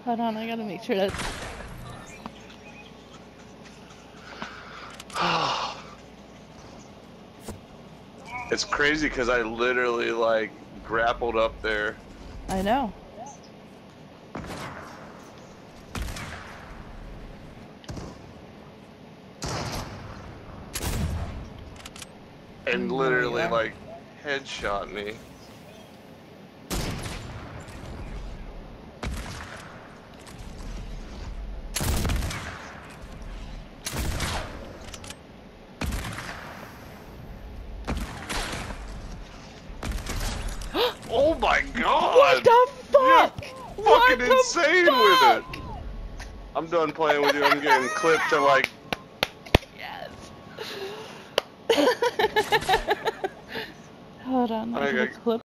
Hold on, I gotta make sure that's... It's crazy because I literally, like, grappled up there. I know. And literally, like, headshot me. Oh my god! What the fuck? You're What fucking the insane fuck? with it! I'm done playing with you, I'm getting clipped to like... Yes! Hold on, I gotta clip.